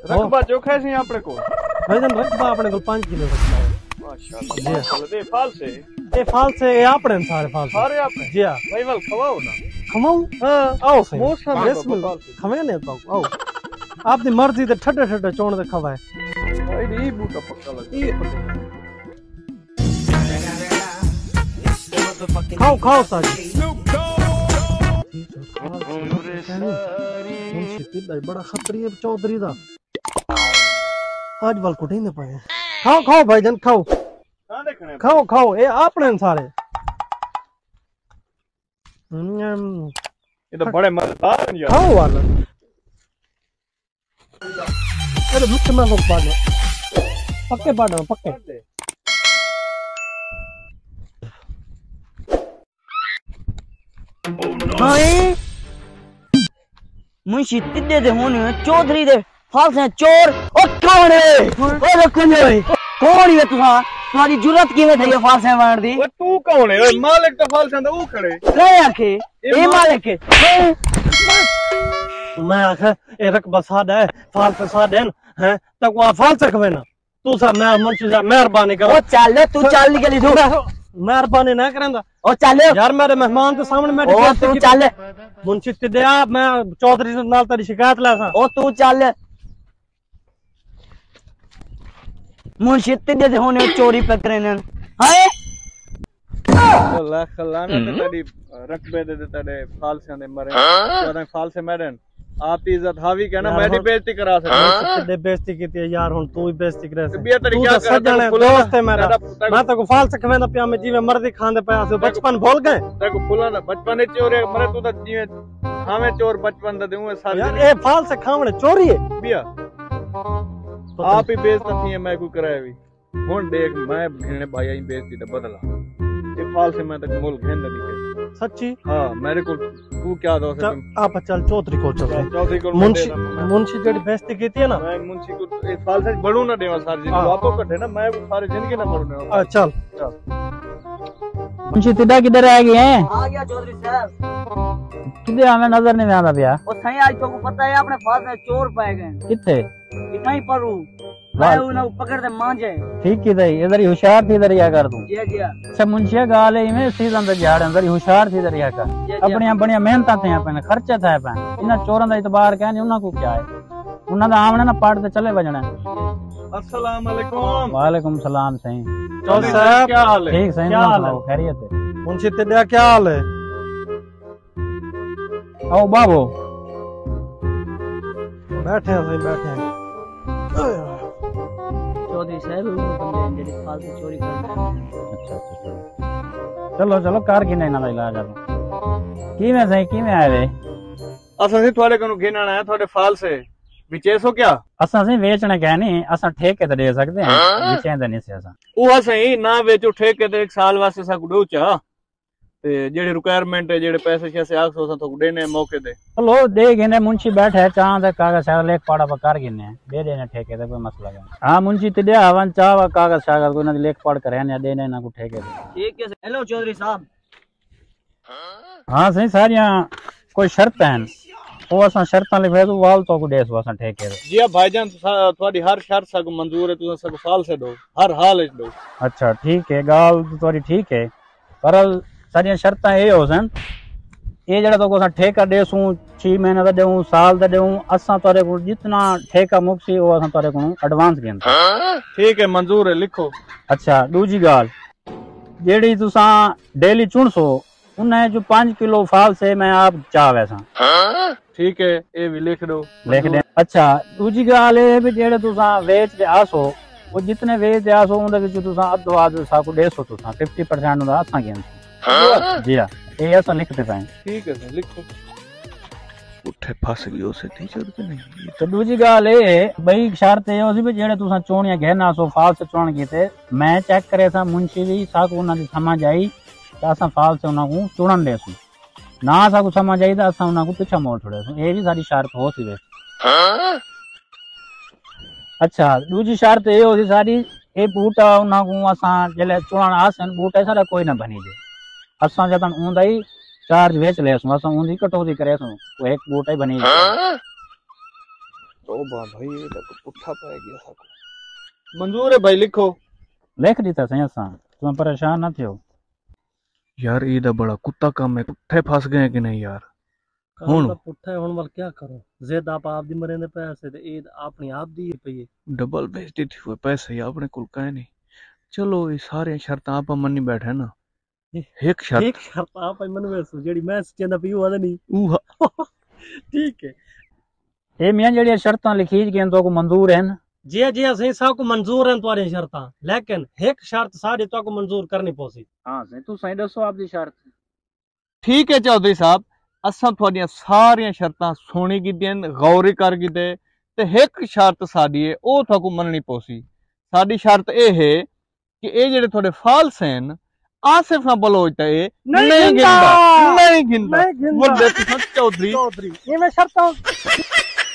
रकबा चोखा है अपने को भाईजान रकबा अपने को 5 किलो रखता है माशाल्लाह दे फाल से ये अपने सारे फाल सारे आपने जी हां भाई वाल खवाओ ना खवाऊं हां आओ सही मौसम बिस्मिल्लाह खवे ने तो आओ आपकी मर्जी ते ठड्डे ठड्डे चोण दे खवाए भाई बूटा पक्का लग खाओ साजी बड़ा खतरी है चौधरी दा आज वाल कुछ नहीं पाए खाओ भाईजान खाओ खाओ ये अपने सारे ये तो बड़े मजेदार हैं यार खाओ वाला अरे मुझसे मैं लोग पाने पक्के पाने पक्के हाय मुंशी तिद्दे दे होने चौधरी दे फाल से चोर ओ कौन है ओ रखने कौन है तुम्हारी जुर्रत किवें थई है फाल से मार दी ओए तू कौन है ओए मालिक तो फाल से वो खड़े कहे आखे ए मालिक है मैं आखे ए रकबा सादा है फाल पे सादे हैं तक वो फाल से कवे ना तू सा मैं मुंशी सा मेहरबानी कर ओ चल तू चल निकली तू मेहरबानी ना करेंदा ओ चल यार मेरे मेहमान के सामने मैं ओ तू चल मुंशी तिद्दे मैं चौधरी नाल तेरी शिकायत ला सा ओ तू चल मुंशी तिद्दे दे होने चोरी पकड़े ने हाय लाख लाना ते तेरी रकबे दे तेरे फाल से ने मरे तो फाल से मरन आप इज्जत हावी कहना मेरी बेइज्जती करा सकते तेरे बेइज्जती की थी यार हुन तू ही बेइज्जती करे से बिया तेरी क्या सजन है दोस्त है मेरा मैं तो को फाल से खवेंदा पिया में जीवे मर्दी खांदे पया से बचपन भूल गए देखो फुला ना बचपन चोर मरे तू तो जीवे खावे चोर बचपन दा दूं साल यार ए फाल से खावणे चोरी है बिया आप ही बेइज्जत थी मैं को कराया भी हुन देख मैं भेने भाई ही बेइज्जती तो बदला ये फाल से मैं तक मोल घेन नहीं के सच्ची हां मेरे को तू क्या दो आप चल चौधरी को चल चौधरी को मुंशी जेडी बेइज्जती की थी ना मैं मुंशी को इस फाल से बढ़ू ना देवा सारी जिंदगी वापो कटे ना मैं सारी जिंदगी ना बढ़ू चल मुंशी तिद्दा किधर आ गए हैं आ गया चौधरी साहब किधर हमें नजर नहीं आता भैया ओ सही आज तो को पता है अपने फाल में चोर पाए गए किथे इतना ही परू मैं उन्हें पकड़ दे मांझे ठीक की दई इधर ही होशियार थी इधर या कर तू जी जी अच्छा मुंशिया गाल है में सीजन दे झाड़ अंदर ही होशियार थी इधर या कर अपनी बढ़िया मेहनत थे अपन खर्चे थे अपन इना चोरों दा इतबार कहने उना को क्या है उना दा आमने ना पाट ते चले बजना अस्सलाम वालेकुम वालेकुम सलाम सही चौधरी साहब क्या हाल है ठीक सही क्या हाल है खैरियत है मुंशी तिद्दा क्या हाल है आओ बाबू बैठे हैं सही बैठे हैं चौधरी साहब बंदे जेडी फाल से चोरी करने अच्छा चलो चलो कार की नहीं ना इलाज आप की में सही की में आए वे असा से थोड़े कनु घेना आया थोड़े फाल से विचेसो क्या असा से बेचने क्या नहीं असा ठेके ते दे सकते हैं बेचेंदे नहीं से असा ਉਹ ਸਹੀ ਨਾ ਵੇਚੋ ਠੇਕੇ ਤੇ 1 ਸਾਲ ਵਾਸਤੇ ਸਾ ਕੁ ਦੋਚਾ ਤੇ ਜਿਹੜੇ ਰਿਕੁਆਇਰਮੈਂਟ ਹੈ ਜਿਹੜੇ ਪੈਸੇ ਛੇ 800 ਸਾ ਤੋਂ ਦੇਣੇ ਮੌਕੇ ਤੇ लो दे गिने मुंशी बैठे है चाह दे कागज शागज लेख पाड़ा पर कर गिने दे देने ठेके ते कोई मसला नहीं हां मुंशी ते दे हवन चाह कागज शागज कोई ना लेख पढ़ कर है देने ना को ठेके ते ठीक है हेलो चौधरी साहब हां सही सारियां कोई शर्त है वो असा शर्तां लिखे तो वाल तो को देस वसा ठेके ते जी भाईजान ਤੁਹਾਡੀ ਹਰ ਸ਼ਰਤ ਸਾ ਮਨਜ਼ੂਰ ਹੈ ਤੁਸੀਂ ਸਭ ਫਾਲ ਸੇ ਦੋ हर हाल ਵਿੱਚ ਦੋ अच्छा ठीक है गाल तोरी ठीक है पर सारियां शर्तां ए हो सन ये जड़ा तो को ठेका देसू 6 महीने दा देऊ साल दा देऊ असा तोरे को जितना ठेका मुक्सी वो असा तोरे को एडवांस गेंदा ठीक है मंजूर है लिखो अच्छा दूजी गाल जेड़ी तुसा डेली चुनसो उन्हें जो 5 किलो फाल से मैं आप चावे सा ठीक है ये भी लिख दो लिख दे अच्छा दूजी गाल है भी जेड़े तुसा वेच दे आसो वो जितने वेच दे आसो उनदे विच तुसा अधो आध सा को देसो तुसा 50% दा असा गेंदा जी हां ये ऐसा लिखते पाए ठीक है सर लिखो उठे फस गयो से टीचर के नहीं तो दूजी गाल है भाई शर्त है उसी भी जेड़े तुसा चोणिया घेना सो फाल से चोण कीते मैं चेक करे सा मुंशी भी सा को उना दी समझ आई तो असा फाल से उना को चुनन देसू ना सा को समझ आई तो असा उना को पीछा मोड़ छोड़े ये भी सारी शर्त हो सी वे अच्छा दूजी शर्त ये होती सारी ए बूटा उना को असा जले चुनन आसन बूटा सारा कोई ना बनी जे असा जतन ऊंदा ही चार्ज वेच लेसू असा ऊंदी कटौती करेसू तो एक बूटा ही बनी तौबा भाई ये तो पुट्ठा पै गया साको। मंजूर है भाई, लिखो। लिख दीता सही असां, तुम परेशान ना थियो। यार ये दा बड़ा कुत्ता काम है, पुट्ठे फस गए कि नहीं यार। ਹੁਣ ਪੁੱਠਾ ਹੁਣ ਵੱਲ ਕੀ ਕਰੋ, ਜ਼ਿੱਦ ਆਪ ਦੀ ਮਰੇ ਦੇ ਪੈਸੇ ਤੇ ਇਹ ਆਪਣੀ ਆਪ ਦੀ ਪਈ डबल बेइज्जती थी हुए पैसे ही अपने कुल कहे नहीं। चलो ये सारे शर्त आप मन्नी बैठे ना। एक शर्त आप मन वैसो जेड़ी मैं चंदा पी वाला नहीं ठीक है। ए मियां जेड़ी शर्तां लिखी गई तो को मंजूर है ना? जी जी सही सब को मंजूर है तुम्हारी शर्तां, लेकिन एक शर्त सारी तो को मंजूर करनी पोसी। हां सही, तू सही दसो आपकी शर्त। ठीक है चौधरी साहब, असां थोड़ियां सारियां शर्तां सुनी कीतियां, गौर कर कीते ते एक शर्त साडी है ओ थाको मननी पोसी। साडी शर्त ए है कि ए जेड़े थोड़े फाल्स हैं आसिफ ना बलोच ते नहीं गिनदा। वड्डे चौधरी ये मैं शर्तां